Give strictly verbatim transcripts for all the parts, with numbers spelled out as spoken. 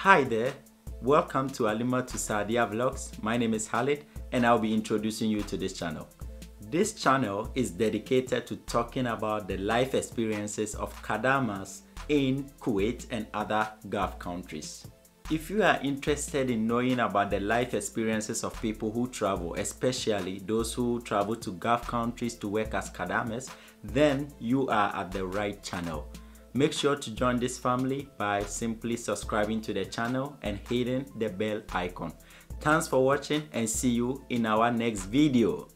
Hi there, welcome to Halima to Saadia Vlogs. My name is Khalid and I'll be introducing you to this channel. This channel is dedicated to talking about the life experiences of Kadamas in Kuwait and other Gulf countries. If you are interested in knowing about the life experiences of people who travel, especially those who travel to Gulf countries to work as Kadamas, then you are at the right channel. Make sure to join this family by simply subscribing to the channel and hitting the bell icon. Thanks for watching and see you in our next video.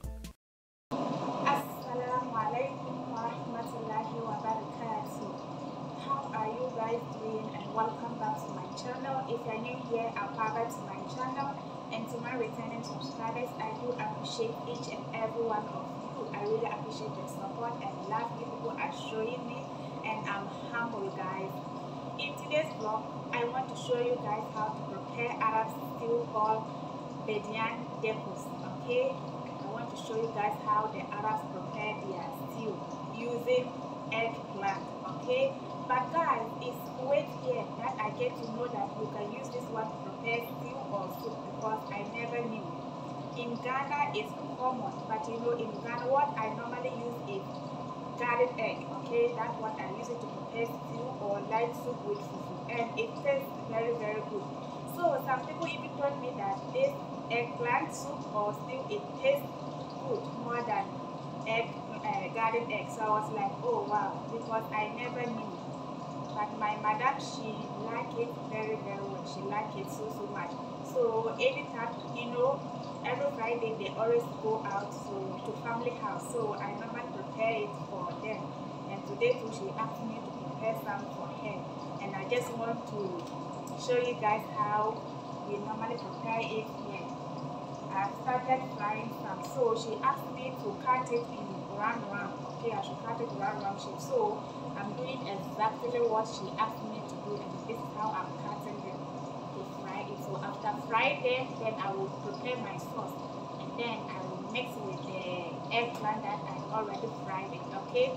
Assalamu alaikum wa rahmatullahi wa barakatuh. How are you guys doing, and welcome back to my channel. If you're new here, I'm back to my channel, and to my returning subscribers, I do appreciate each and every one of you. I really appreciate the support and love you people are showing me, and I'm humble, guys. In today's vlog, I want to show you guys how to prepare Arab stew called Bedian Dekos. Okay, I want to show you guys how the Arabs prepare their stew using eggplant. Okay, but guys, it's Kuwait here that I get to know that you can use this one to prepare stew or soup, because I never knew. In Ghana, it's common, but you know, in Ghana, what I normally use is garlic egg. Okay, that's what I use it to prepare stew or light soup with fufu, and it tastes very very good. So some people even told me that this eggplant soup or stew, it tastes good more than egg uh, garden egg. So I was like, oh wow, because I never knew. But my madam, she liked it very very well. She liked it so so much. So anytime, you know, every Friday they always go out so to family house. So I normally prepare it for them. And today too, she asked me to prepare some for her. And I just want to show you guys how we normally prepare it here. I've started frying some. So she asked me to cut it in round round. Okay, I should cut it round round shape. So I'm doing exactly what she asked me to do, and this is how I'm cutting them to fry it. So after frying them, then I will prepare my sauce, and then I will mix with the eggplant that I already fried it. Okay,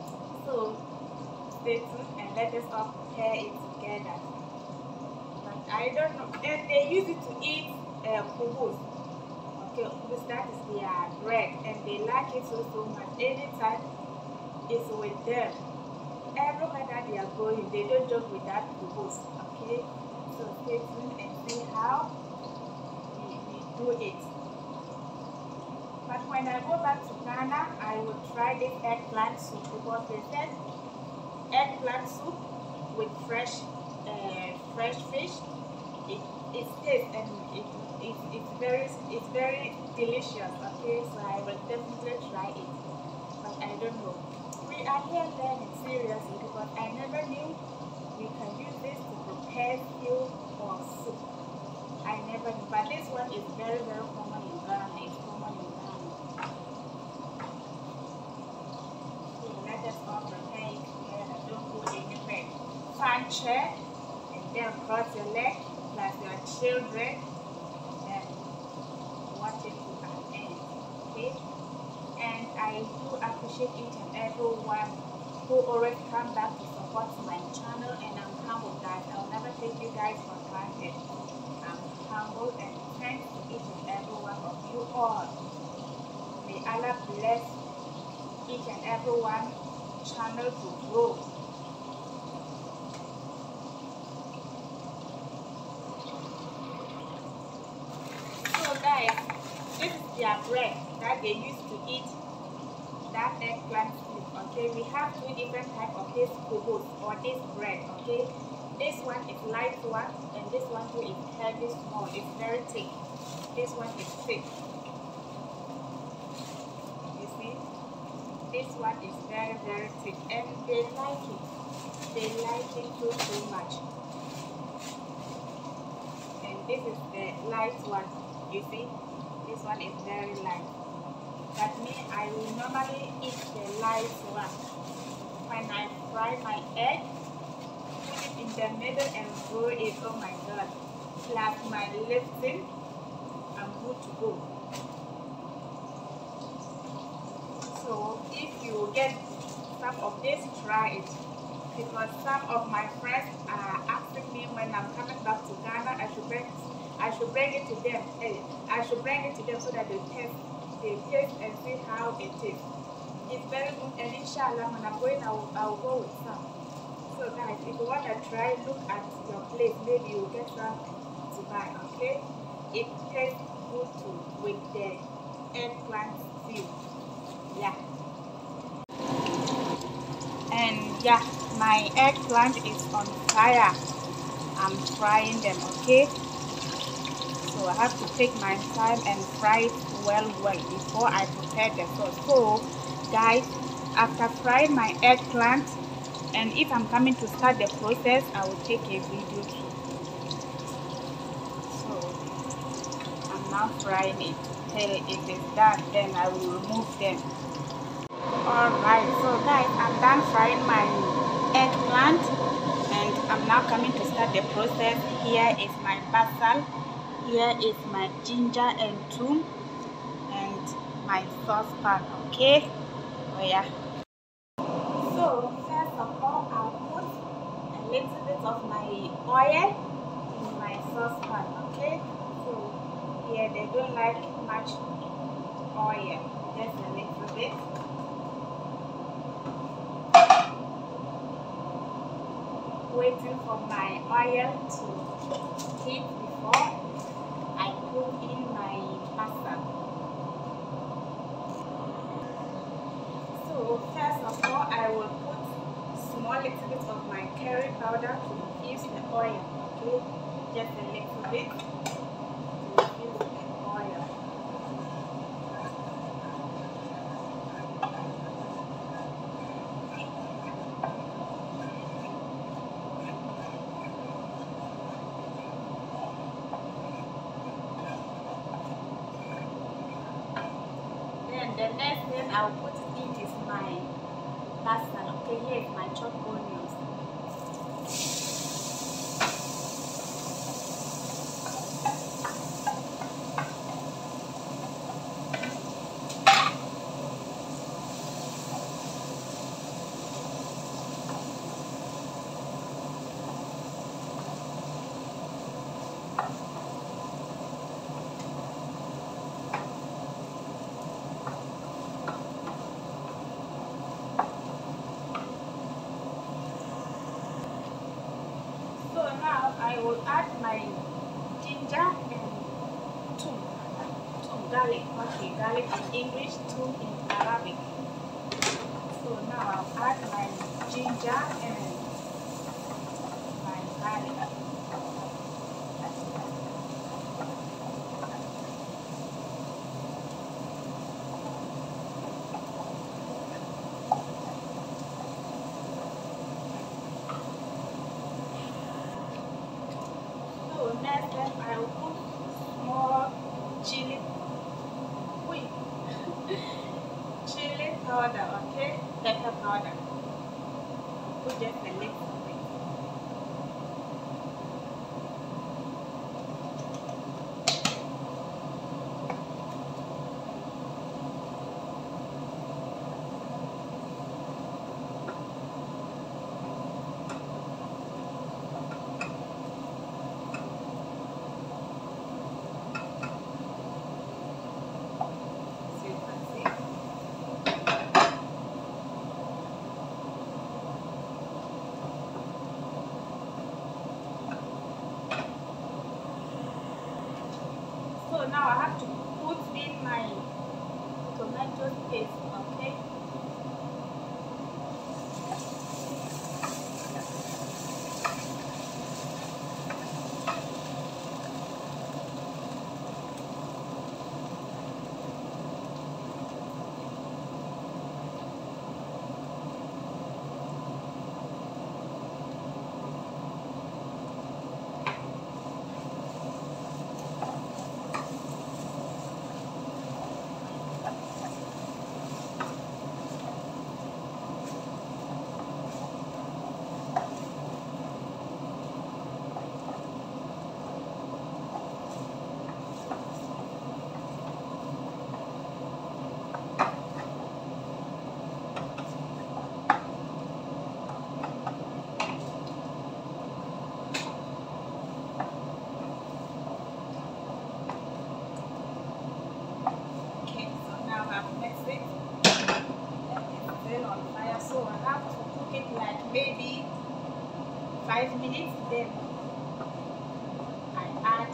so stay tuned and let us all prepare it together. But I don't know, and they use it to eat uh, kubus. Okay, kubus, that is their bread, and they like it so so much. Anytime it's with them, everywhere that they are going, they don't joke with that kubus. Okay, so stay tuned and see how we, we do it. But when I go back to Ghana, I will try this eggplant soup, because they said eggplant soup with fresh uh, fresh fish, it it tastes and it, it it's very it's very delicious. Okay, so I will definitely try it. But I don't know. We are here learning seriously, because I never knew we can use this to prepare stew or soup. I never knew. But this one is very very common in Ghana. It's common in Ghana. So let us all prepare it together. Don't go anywhere. Find chair and then cross your leg plus your children, and watch it to an end. Okay? And I do appreciate each and every one who always come back to support my channel, and I'm humble, guys. I'll never take you guys for granted. I'm humble, and thanks to each and every one of you all. May Allah bless each and every one channel to grow. So guys, this is their bread that they used to eat that eggplant soup. Okay, we have two different types of this kubus or this bread. Okay, this one is light one, and this one too is heavy small. It's very thick. This one is thick. You see, this one is very very thick, and they like it. They like it so so much. And this is the light one. You see, this one is very light. But me, I will normally eat the light one. When I fry my egg, put it in the middle and roll it. Oh my god. Plus my lifting, I'm good to go. So if you get some of this, try it. because some of my friends are asking me when I'm coming back to Ghana, I should bring I should bring it to them. Hey, I should bring it to them so that they taste they taste and see how it is. It's very good, and inshallah when I'm going I will, I will go with some. So guys, if you want to try, look at your place, maybe you'll get some to buy, okay? It tastes good too with the eggplant stew. Yeah. And yeah, my eggplant is on fire. I'm frying them, okay? So I have to take my time and fry it well well before I prepare the sauce. So guys, after frying my eggplant, and if I'm coming to start the process, I will take a video too. So I'm now frying it till it is done, then I will remove them. Alright, so guys, I'm done frying my eggplant and I'm now coming to start the process. Here is my basil, here is my ginger and thyme, and my saucepan, okay? Oh yeah. So first of all, I'll put a little bit of my oil in my saucepan, okay? So here they don't like much oil, just a little bit. Waiting for my oil to heat before I put in my pasta. So first of all, I will put small little bit of my curry powder to infuse the oil, okay? Just a little bit to infuse the oil. Then the next thing I'll put in is my basil, okay? Here is my chopped onions. Now I will add my ginger and thyme, thyme garlic, okay, garlic in English, thyme in Arabic. So now I'll add my ginger and my garlic. Next step, I will put small chili, wait, chili powder, okay, pepper powder. Put just a little bit. So now I have to put in my tomato paste, okay? five minutes, then I add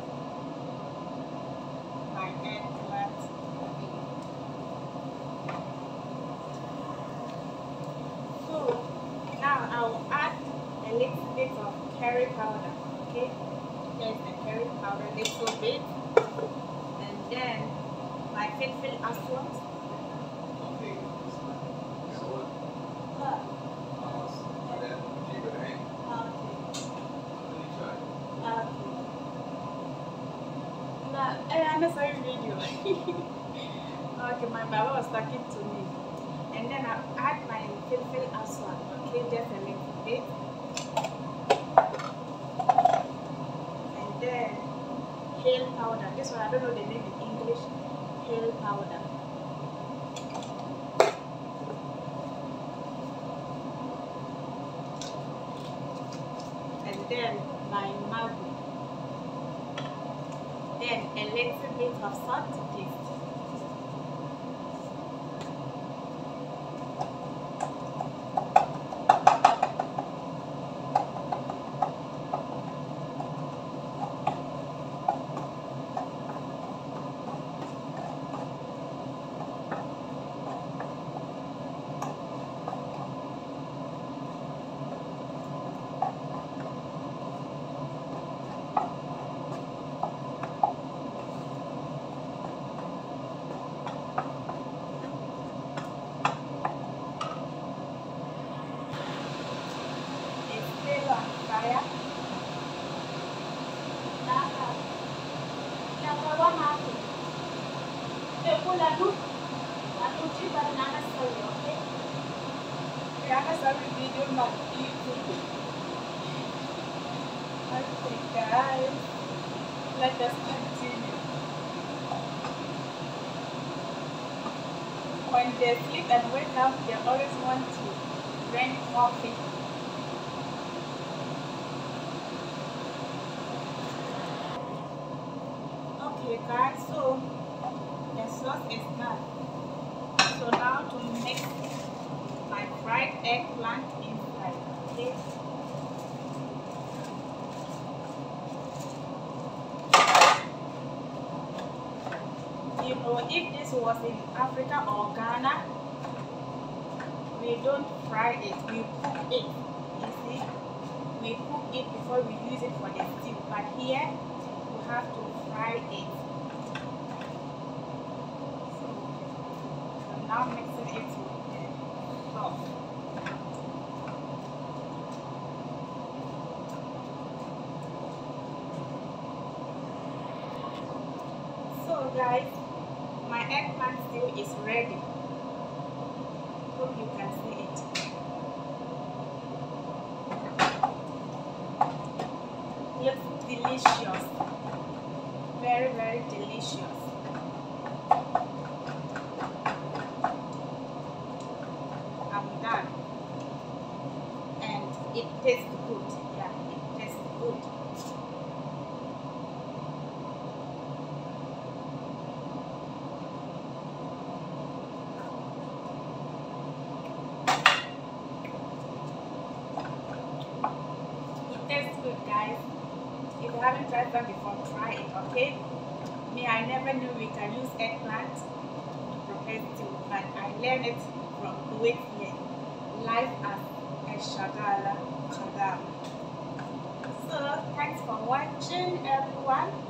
my eggplant. So now I'll add a little bit of curry powder. Okay, here's the curry powder, a little bit, and then my filfil aswad. I'm a sorry video. Okay, my Baba was talking to me. And then I add my filfil aswad, okay, just a little bit. And then hale powder. This one I don't know the name in English. Hale powder. And then my magu. Then a little bit of salt to taste. Okay guys, let us continue. When they sleep and wake up, they always want to drink coffee. Okay guys, so the sauce is done. So now to mix my fried eggplant inside, okay? You know, if this was in Africa or Ghana, we don't fry it, we cook it. You see, we cook it before we use it for the stew. But here, we have to fry it. So, I'm now mixing it with the sauce. So guys, my eggplant stew is ready. Hope you can see it. Looks delicious. Very, very delicious. I'm done. And it tastes good. Yeah, it tastes good. Good guys, if you haven't tried that before, try it, okay? Me, I never knew we can use eggplant to prepare stew, but I learned it from Kuwait here, live at El Shagala Khadam. So thanks for watching everyone.